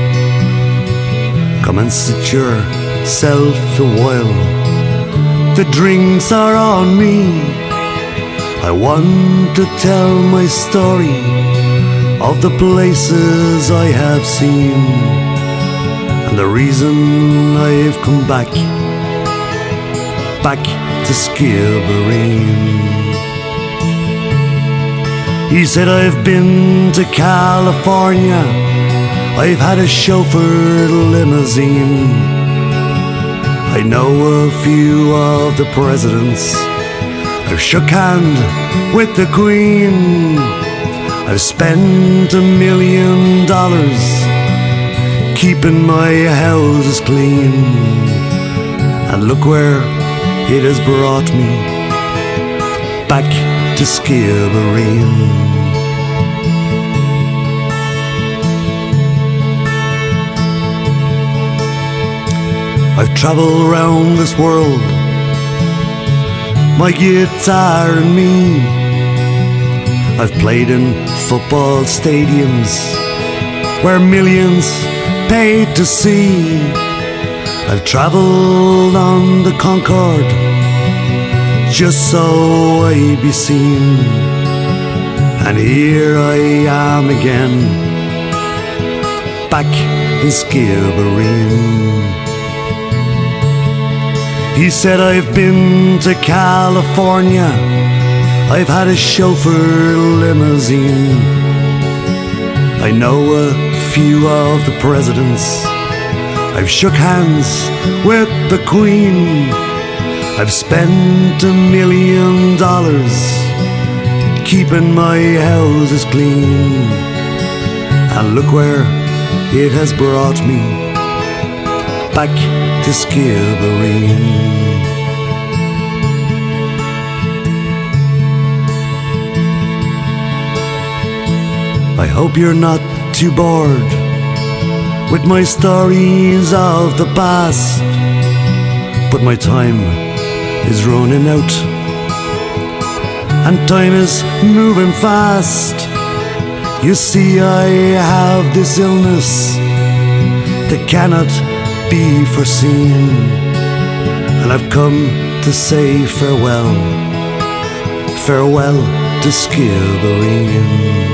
"Come and sit yourself a while, the drinks are on me. I want to tell my story of the places I have seen, and the reason I've come back, back to Skibbereen." He said, "I've been to California, I've had a chauffeured limousine. I know a few of the presidents, I've shook hand with the Queen. I've spent a million dollars keeping my houses clean, and look where it has brought me, back to Skibbereen." I've travelled round this world, my guitar and me. I've played in football stadiums where millions paid to see. I've travelled on the Concorde just so I'd be seen, and here I am again, back in Skibbereen. He said, "I've been to California, I've had a chauffeur limousine. I know a few of the presidents, I've shook hands with the Queen. I've spent a million dollars keeping my houses clean, and look where it has brought me, back to Skibbereen." I hope you're not too bored with my stories of the past, but my time is running out, and time is moving fast. You see, I have this illness that cannot be foreseen, and I've come to say farewell, farewell to Skibbereen.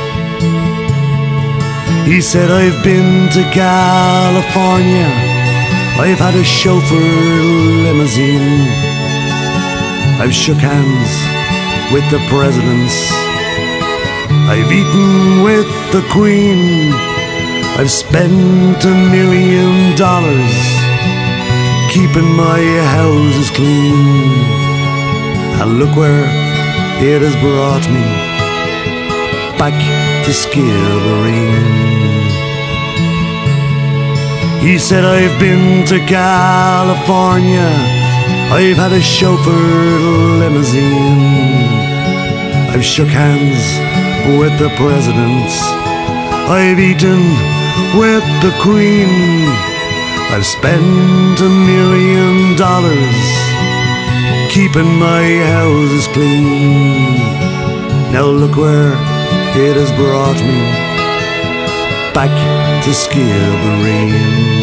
He said, "I've been to California, I've had a chauffeur limousine. I've shook hands with the presidents, I've eaten with the Queen. I've spent a million dollars keeping my houses clean, and look where it has brought me, back to Skibbereen." He said, "I've been to California, I've had a chauffeur limousine. I've shook hands with the presidents, I've eaten with the Queen. I've spent a million dollars keeping my houses clean. Now look where it has brought me, back to Skibbereen."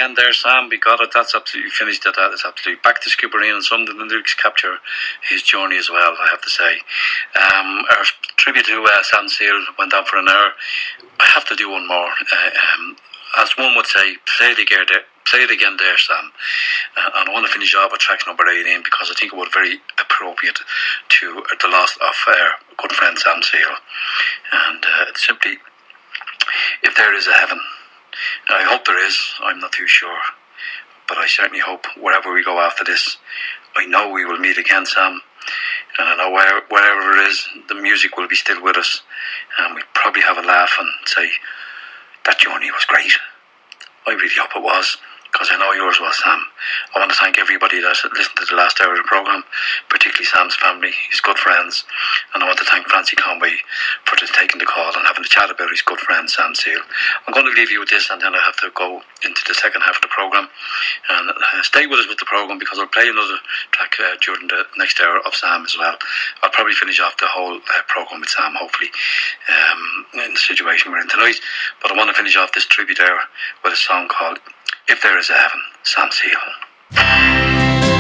again there, Sam. We got it. That's absolutely finished. That, that is absolutely back to Skibbereen, and some of the lyrics capture his journey as well, I have to say. Um, our tribute to uh, Sam Seale went on for an hour. I have to do one more. Uh, um, as one would say, play it again there, play it again there, Sam. Uh, and I want to finish off with track number eighteen because I think it was very appropriate to uh, the loss of our good friend Sam Seale. And uh, it's simply, if there is a heaven, I hope there is, I'm not too sure, but I certainly hope wherever we go after this, I know we will meet again, Sam, and I know where, wherever it is, the music will be still with us, and we'll probably have a laugh and say, that journey was great. I really hope it was, because I know yours was, Sam. I want to thank everybody that listened to the last hour of the programme, particularly Sam's family, his good friends, and I want to thank Francie Conway for just taking the call and having a chat about his good friend Sam Seale. I'm going to leave you with this, and then I have to go into the second half of the programme, and uh, stay with us with the programme because I'll play another track uh, during the next hour of Sam as well. I'll probably finish off the whole uh, programme with Sam, hopefully, um, in the situation we're in tonight, but I want to finish off this tribute hour with a song called If There Is a Heaven, Sam Seale.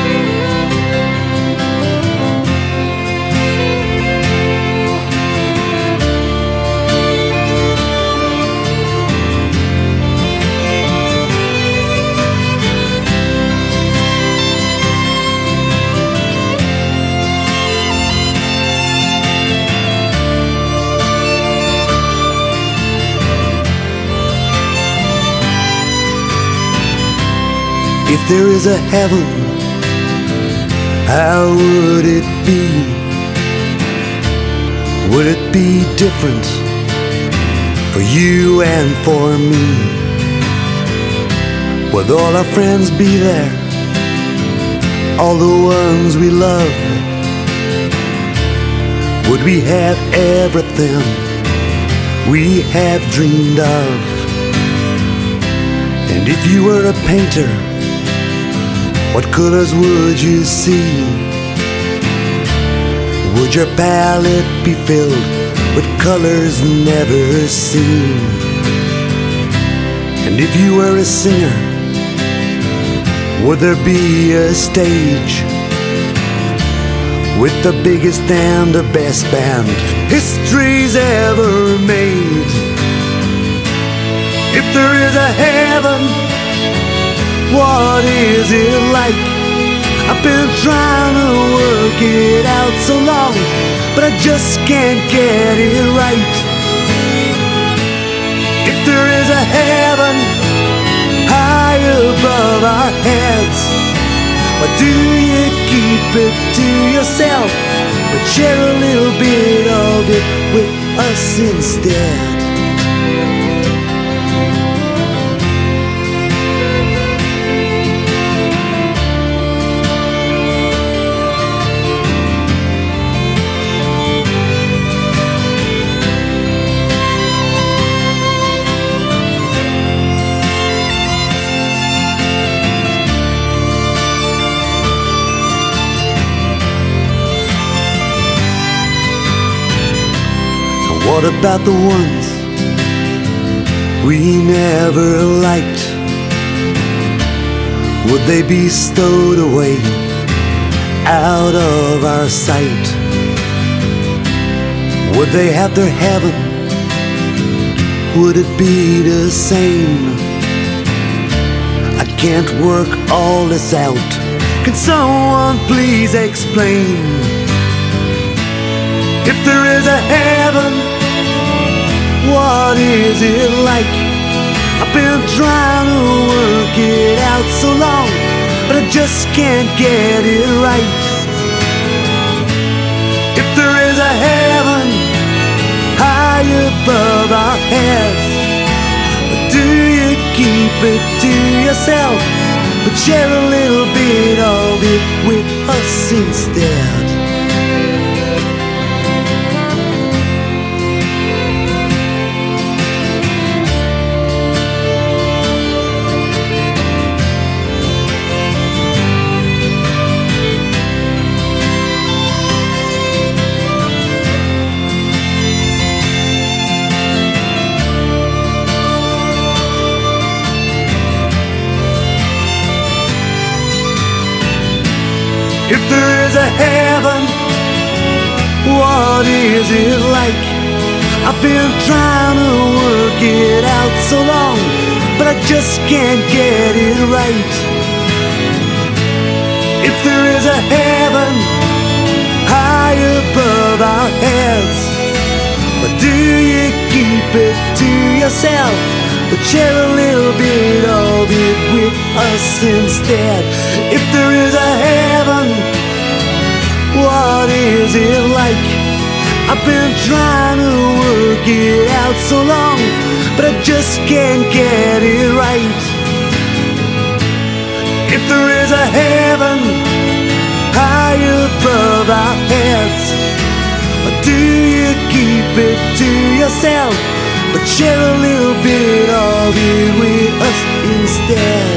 If there is a heaven, how would it be? Would it be different for you and for me? Would all our friends be there? All the ones we love? Would we have everything we have dreamed of? And if you were a painter, what colors would you see? Would your palette be filled with colors never seen? And if you were a singer, would there be a stage with the biggest and the best band history's ever made? If there is a heaven, what is it like? I've been trying to work it out so long, but I just can't get it right. If there is a heaven high above our heads, why do you keep it to yourself, but share a little bit of it with us instead? What about the ones we never liked? Would they be stowed away out of our sight? Would they have their heaven? Would it be the same? I can't work all this out. Can someone please explain? If there is a heaven, what is it like? I've been trying to work it out so long, but I just can't get it right. If there is a heaven high above our heads, do you keep it to yourself, but share a little bit of it with us instead? If there is a heaven, what is it like? I've been trying to work it out so long, but I just can't get it right. If there is a heaven high above our heads, but do you keep it to yourself, but share a little bit of it with us instead? If there is a heaven, what is it like? I've been trying to work it out so long, but I just can't get it right. If there is a heaven high above our heads, but do you keep it to yourself, but share a little bit of it with us instead?